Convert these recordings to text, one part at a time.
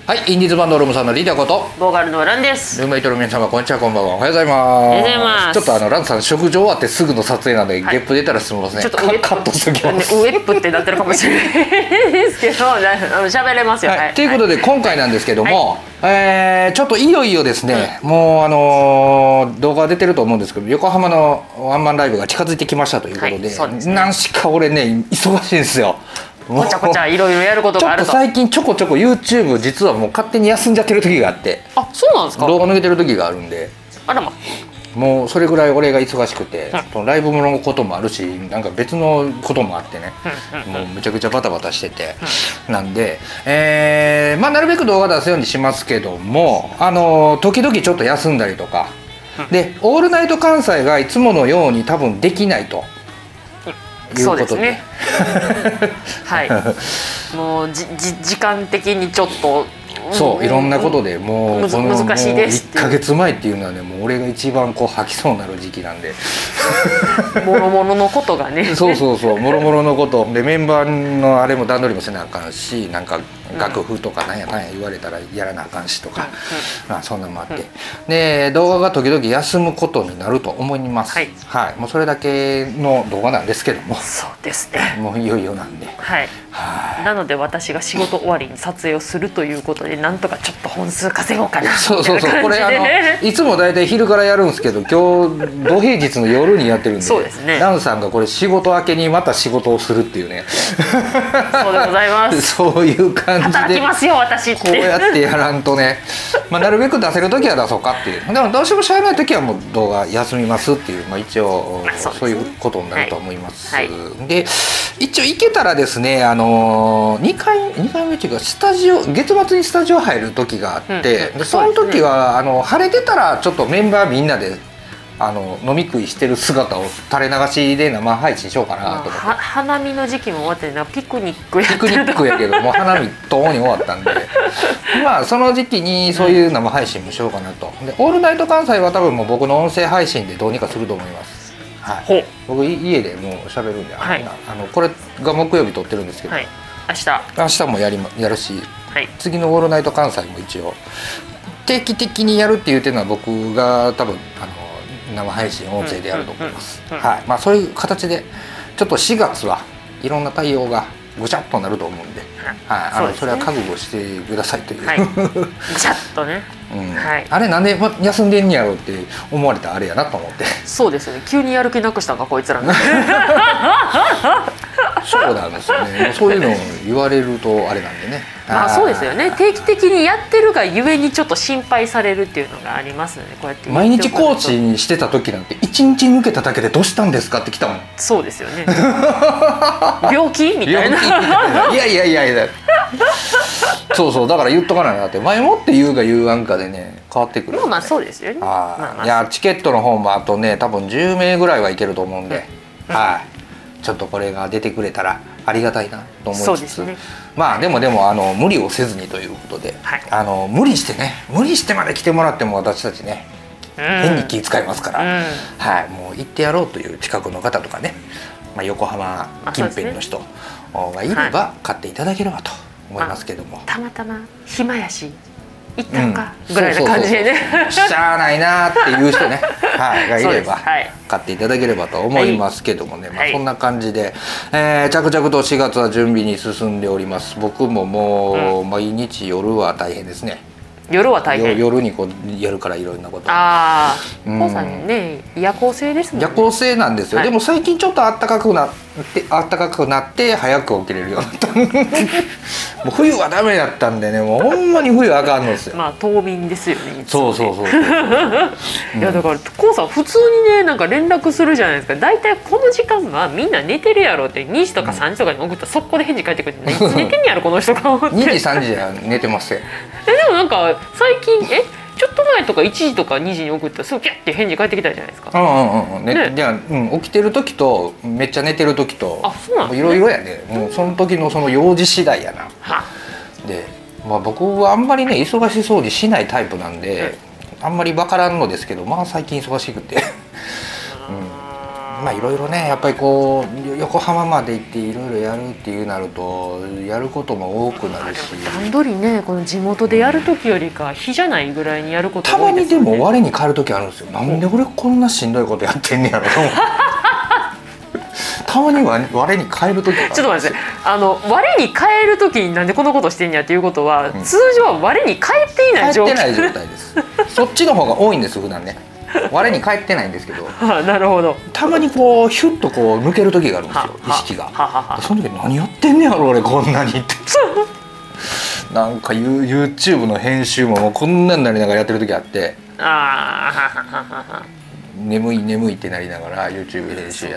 はい、インディーズバンドルームさんのリーダーことボーカルのランです。 ルームメイトの皆様、こんにちは、こんばんは。おはようございます。 おはようございます。 ちょっとランさん食事終わってすぐの撮影なんで、ゲップ出たらすみません。 ちょっとカットしときます。 ウエップってなってるかもしれないですけど、喋れますよ。 はい、ということで、今回なんですけども、ちょっといよいよですね、もう動画出てると思うんですけど、横浜のワンマンライブが近づいてきましたということで、なんしか俺ね忙しいんですよ。 こちゃこちゃいろいろやることがあると。 ちょっと最近ちょこちょこ YouTube 実はもう勝手に休んじゃってる時があって、 あ、そうなんですか。 動画抜けてる時があるんで、 あらま。 もうそれぐらい俺が忙しくて、ライブのこともあるし、なんか別のこともあってね、もうむちゃくちゃバタバタしてて、なんで、まあなるべく動画出すようにしますけども、時々ちょっと休んだりとか、で「オールナイト関西」がいつものように多分できないと。 そうですね。はい。もう時間的にちょっと。 そういろんなことでもうこの難しいです 1ヶ月前っていうのはね、もう俺が一番こう吐きそうになる時期なんで、 もろもろのことがね。 そうそうそう、もろもろのことでメンバーのあれも段取りもせなあかんし、なんか楽譜とかなんや言われたらやらなあかんしとか、まあそんなのもあって、で動画が時々休むことになると思います。はい、もうそれだけの動画なんですけども、 そうですね、 もういよいよなんで、 はい、なので私が仕事終わりに撮影をするということで、なんとかちょっと本数稼ごうかな。 そうそうそう、これいつも大体昼からやるんですけど、今日土平日の夜にやってるんで、 そうですね、 ランさんがこれ仕事明けにまた仕事をするっていうね。 そうでございます。 そういう感じで働きますよ私って、 こうやってやらんとね、まあなるべく出せる時は出そうかっていう。でもどうしてもしゃあない時はもう動画休みますっていう、まあ一応そういうことになると思います。で一応行けたらですね、2回目っていうか月末にスタジオ入る時があって、でその時は晴れてたらちょっとメンバーみんなで飲み食いしてる姿を垂れ流しで生配信しようかなと思って。 花見の時期も終わってな、ピクニックやけどもう花見ともに終わったんでまあその時期にそういう生配信もしようかなと。で「オールナイト関西」は多分もう僕の音声配信でどうにかすると思います。はい、僕家でもう喋るんで、これが木曜日撮ってるんですけど、明日もやるし、次の「オールナイト関西」も一応定期的にやるって言うてるのは僕が多分生配信音声でやると思います。はい、まあそういう形でちょっと4月はいろんな対応がぐちゃっとなると思うんで、それは覚悟してくださいという。 ぐちゃっとね。 あれなんで休んでんやろうって思われたらあれやなと思って。 そうですよね。急にやる気なくしたんかこいつら。 そうなんですよね。そういうのを言われるとあれなんでね。 まあそうですよね。定期的にやってるがゆえにちょっと心配されるっていうのがありますので、こうやって毎日コーチにしてた時なんて1日抜けただけでどうしたんですかって来たもん。 そうですよね。病気みたいな。 いやそうそう、だから言っとかないなって、前もって言うか言わんかでね変わってくる。 まあそうですよね。 いやチケットの方もあとね多分10名ぐらいはいけると思うんで、ちょっとこれが出てくれたらありがたいなと思いつつ、まあでも無理をせずにということで、無理してまで来てもらっても私たちね変に気遣いますから、もう行ってやろうという近くの方とかね、横浜近辺の人がいれば買っていただければと思いますけども、 たまたま暇やし行ったんかぐらいな感じでね、 しゃあないなっていう人ねがいれば買っていただければと思いますけどもね、そんな感じで着々と4月は準備に進んでおります。僕ももう毎日夜は大変ですね。 夜は大変。 夜にこうやるからいろんなこと。 ああ、コウさんね夜行性ですもんね。 夜行性なんですよ。でも最近ちょっと暖かくなって早く起きれるようになった。もう冬はダメだったんでね、もうほんまに冬あかんのですよ。 まあ冬眠ですよね。 そう。いやだからコウさん普通にねなんか連絡するじゃないですか。だいたいこの時間はみんな寝てるやろって2時とか3時とかに送ったら速攻で返事返ってくるんで、いつ寝てんやろこの人が思って。 2時3時は寝てますよ。 でもなんか最近ちょっと前とか1時とか2時に送ったらすぐピャッて返事返ってきたじゃないですか。 じゃあ起きてる時とめっちゃ寝てる時といろいろやね。もうその時のその用事次第やな。で、僕はあんまりね忙しそうにしないタイプなんで、あんまり分からんのですけど、最近忙しくてまあいろいろねやっぱりこう横浜まで行っていろいろやるっていうなるとやることも多くなるし、 段取りねこの地元でやる時よりか日じゃないぐらいにやることたま多いですよね。 にでも我に返る時あるんですよ。なんで俺こんなしんどいことやってんねやろと思ってたまには我に返る時があるんですよ。 ちょっと待って、我に返る時になんでこのことしてんやっていうことは、通常は我に返っていない状態。 返ってない状態ですそっちの方が多いんです普段ね。我に返ってないんですけどなるほど。 たまにこうヒュッとこう抜ける時があるんですよ意識が。その時何やってんねやろ俺こんなにってなんか YouTube の編集ももうこんなになりながらやってる時あって、眠い眠いってなりながら YouTube 編集やって、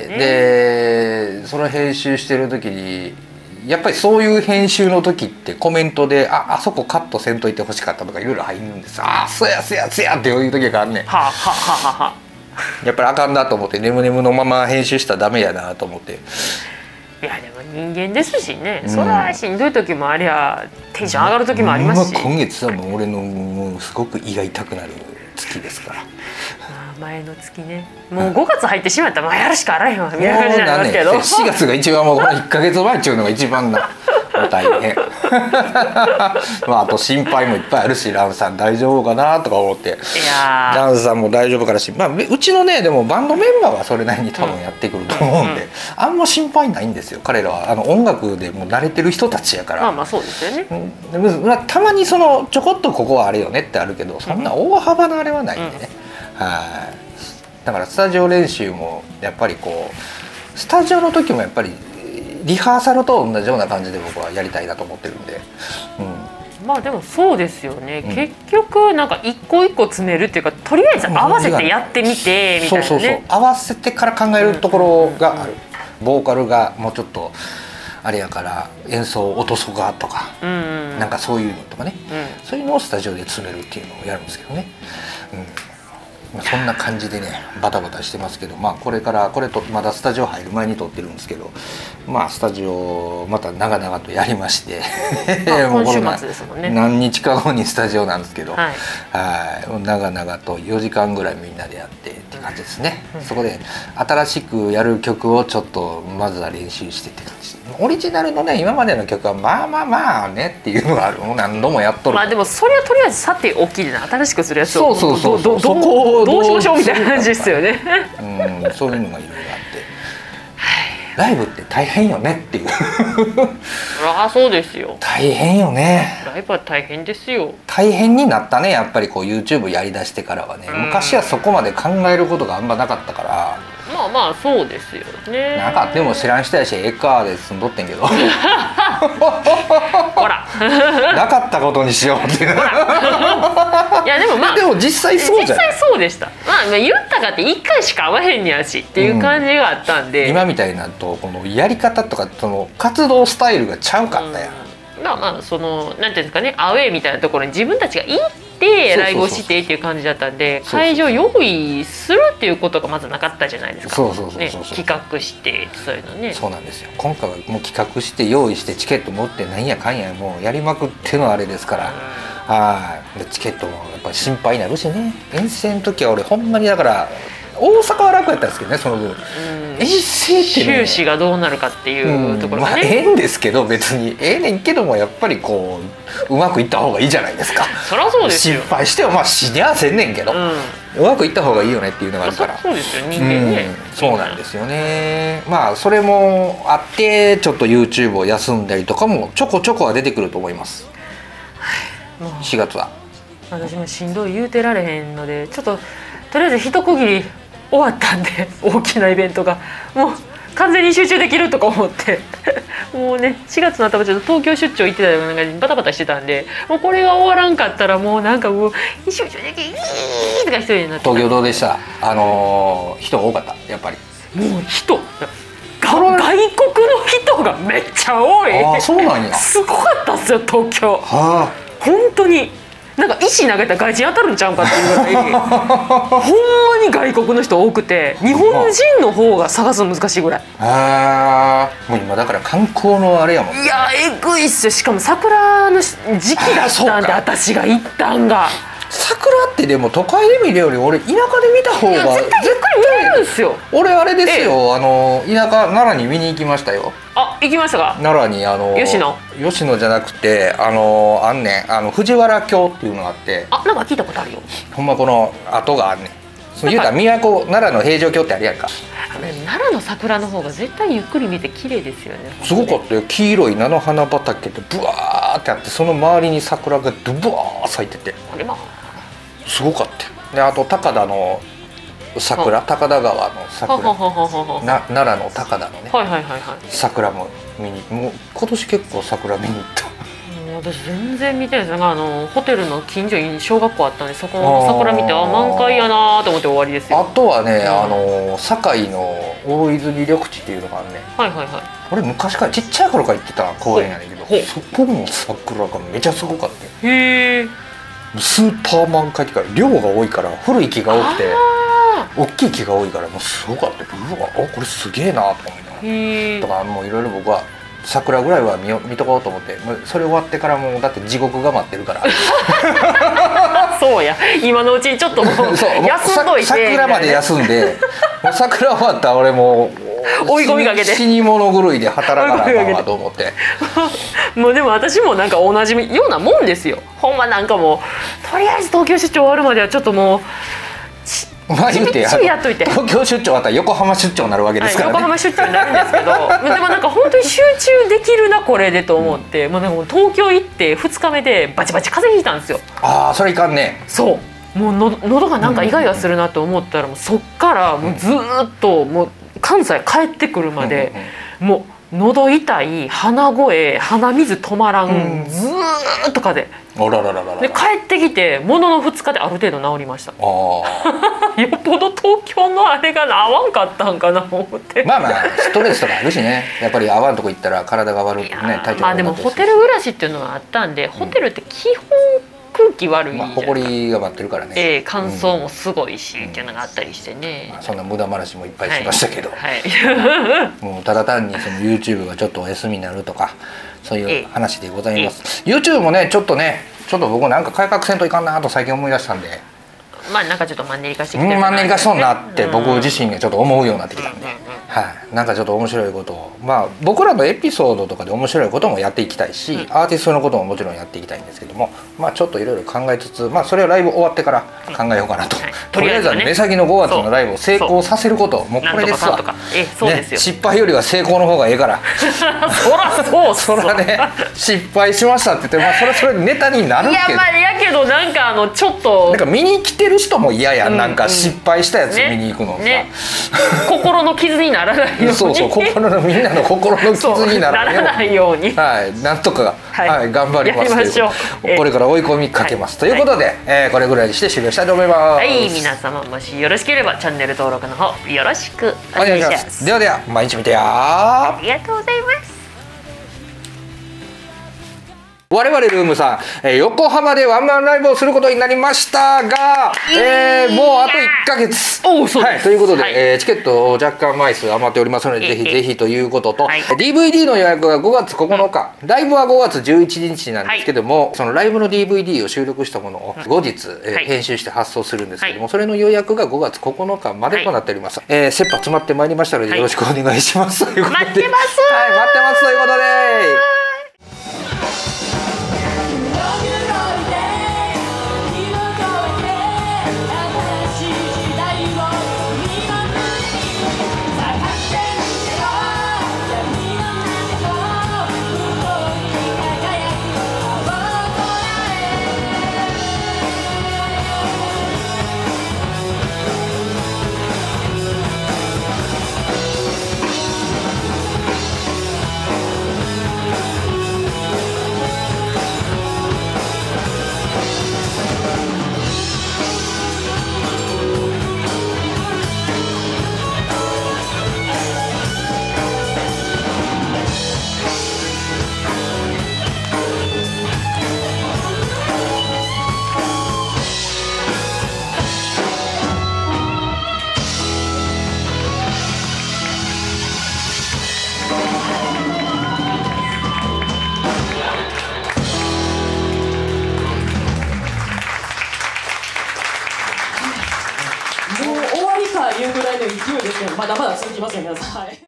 でその編集してる時にやっぱりそういう編集の時ってコメントで「あそこカットせんといてほしかった」とかいろいろ入るんです。そうやそうやそうやっていう時があんねん。やっぱりあかんなと思って眠々のまま編集したらダメやなと思って。 いやでも人間ですしね、それはしんどい時もありゃテンション上がる時もありますし、 今月はもう俺のもうすごく胃が痛くなる月ですから。 前の月ね、もう5月入ってしまったらまあやるしかあらへんわみたいな感じになりますけど、 4月が一番もうこの1ヶ月前っていうのが一番な大変まああと心配もいっぱいあるし、ランさん大丈夫かなとか思って、ランさんも大丈夫からし、まあうちのねでもバンドメンバーはそれなりに多分やってくると思うんで、あんま心配ないんですよ。彼らは音楽でもう慣れてる人たちやから。 まあそうですよね。 たまにそのちょこっとここはあれよねってあるけど、そんな大幅なあれはないんでね。だからスタジオ練習もやっぱりこうスタジオの時もやっぱりリハーサルと同じような感じで僕はやりたいなと思ってるんで、 まあでもそうですよね、結局なんか一個一個詰めるっていうか、とりあえず合わせてやってみてみたいなね。 そう合わせてから考えるところがある。ボーカルがもうちょっとあれやから演奏を落とそうかとか、なんかそういうのとかね、そういうのをスタジオで詰めるっていうのをやるんですけどね。そんな感じでねバタバタしてますけど、まあこれからこれとまだスタジオ入る前に撮ってるんですけど、まあスタジオまた長々とやりまして今週末ですもんね。 何日か後にスタジオなんですけど、長々と4時間ぐらいみんなでやってって感じですね。そこで新しくやる曲をちょっとまずは練習してって感じ。オリジナルのね今までの曲はまあまあまあねっていうのがある。もう何度もやっとる。 まあでもそれはとりあえずさておきで新しくするやつをそうどうしましょうみたいな感じですよね。 そういうのがいろいろあってライブって大変よねっていうそうですよ。 大変よね。 ライブは大変ですよ。 大変になったねやっぱりこう YouTube やりだしてからはね。昔はそこまで考えることがあんまなかったから。 まあそうですよね。 なんかでも知らん人やしええかで住んどってんけどほらなかったことにしようっていういやでもまあでも実際そうじゃん。 実際そうでした。まあ言ったかって1回しか会わへんにやしっていう感じがあったんで、 今みたいなとこのやり方とかその活動スタイルがちゃうかったやん。 まあそのなんていうんですかね、アウェーみたいなところに自分たちが行ってライブをしてっていう感じだったんで、会場用意するっていうことがまずなかったじゃないですか。企画してそういうのね。そうなんですよ。今回はもう企画して用意してチケット持ってなんやかんやもうやりまくってのあれですから、チケットもやっぱり心配になるしね。遠征の時は俺ほんまにだから大阪は楽やったんですけどね、その分遠征ってね収支がどうなるかっていうところがね、 ええんですけど別にええねんけどもやっぱりこううまくいった方がいいじゃないですか。 そりゃそうですよ。 失敗してもまあ死にゃせんねんけど、うまくいった方がいいよねっていうのがあるから。 そうですよ人間ね。 そうなんですよね。まあそれもあってちょっと YouTube を休んだりとかもちょこちょこは出てくると思います。4月は私もしんどい言うてられへんので、ちょっととりあえず一区切り終わったんで大きなイベントがもう完全に集中できるとか思ってもうね4月の頭ちょっと東京出張行ってたような感じにバタバタしてたんで、もうこれが終わらんかったらもうなんかもう集中できとか一人になって。 東京どうでした？人が多かったやっぱり。 もう外国の人がめっちゃ多い。 そうなんや。 すごかったっすよ東京。本当になんか石投げたら外人当たるんちゃうかっていうぐらいほんまに外国の人多くて、日本人の方が探すの難しいぐらい。 もう今だから観光のあれやもん。 いやえぐいっすよ。しかも桜の時期だったんで私が行ったんが桜ってでも都会で見るより俺田舎で見た方が絶対ゆっくり見れるんですよ。 俺あれですよ、田舎奈良に見に行きましたよ。 あ、行きましたか。 奈良に吉野じゃなくてあんねん藤原京っていうのがあって、 あ、なんか聞いたことあるよ。 ほんまこの跡があんねん。そう言うたら都奈良の平城京ってあるやんか。 奈良の桜の方が絶対ゆっくり見て綺麗ですよね。 すごかったよ。黄色い菜の花畑でブワーってあって、その周りに桜がドバー咲いててすごかったよ。であと高田の桜、高田川の桜、奈良の高田のね、桜も見に、もう今年結構桜見に行った。 私全然見てないです。ホテルの近所に小学校あったんで、そこの桜見て満開やなと思って終わりですよ。 あとはね、堺の大泉緑地っていうのがあるね。俺昔からちっちゃい頃から行ってた公園やねんけど、そこの桜がめちゃすごかった。へえ。スーパー満開っていうか量が多いから、古い木が多くて大きい木が多いからもうすごかった。うわ、これすげえなと思いながら。だからもういろいろ僕は桜ぐらいは見とこうと思って、それ終わってからもうだって地獄が待ってるからそうや、今のうちにちょっともう休んどいて、 桜まで休んで、もう桜終わったら俺もう追い込みかけて死に物狂いで働かなあかんわと思ってもうでも私もなんか同じようなもんですよ。ほんまなんかもうとりあえず東京出張終わるまではちょっともう言うて東京出張終わったら横浜出張になるわけですからね。 横浜出張になるんですけどでもなんか本当に集中できるなこれでと思って、もうなんか東京行って2日目でバチバチ風邪ひいたんですよ。 ああ、それいかんね。 そうもう喉がなんかイガイガするなと思ったら、もうそっからもうずっともう関西帰ってくるまでもう喉痛い、鼻声、鼻水止まらん、ずーっと風邪で帰ってきてものの2日である程度治りました。よっぽど東京のあれが合わんかったんかな思って。 まあストレスとかあるしね、やっぱり合わんとこ行ったら体が悪くね、体調悪くなって。 まあでもホテル暮らしっていうのがあったんで、ホテルって基本空気悪いじゃん。 埃が待ってるからね。 乾燥もすごいしっていうのがあったりしてね。 そんな無駄話もいっぱいしましたけど、もうただ単にその YouTube がちょっとお休みになるとかそういう話でございます。YouTube もねちょっと僕なんか改革せんといかんなと最近思い出したんで、 まあなんかちょっとマンネリ化してきてるマンネリ化しそうになって僕自身がちょっと思うようになってきたんで、なんかちょっと面白いことを、僕らのエピソードとかで面白いこともやっていきたいし、アーティストのことももちろんやっていきたいんですけども、ちょっといろいろ考えつつ、それはライブ終わってから考えようかなと。とりあえずは目先の5月のライブを成功させること、もうこれですわ。失敗よりは成功の方がええからそらね、失敗しましたって言って、それネタになるけど、 やけどなんかちょっとなんか見に来てる人も嫌やん、なんか失敗したやつ見に行くのさ、 心の傷にならないように、 そうみんなの心の傷にならないように、 なんとか頑張りますという、これから追い込みかけますということで、これぐらいにして終了したいと思います。 皆様もしよろしければチャンネル登録の方よろしくお願いします。 では毎日見てや。 ありがとうございます。 我々ルームさん、横浜でワンマンライブをすることになりましたが、もうあと1ヶ月ということで、チケット若干枚数余っておりますので、ぜひぜひということと、DVD の予約が5月9日、ライブは5月11日なんですけども、そのライブの DVD を収録したものを後日編集して発送するんですけども、それの予約が5月9日までとなっております。切羽詰まってまいりましたのでよろしくお願いしますということで、 待ってますということで。 遊びに来ますよ皆さん。はい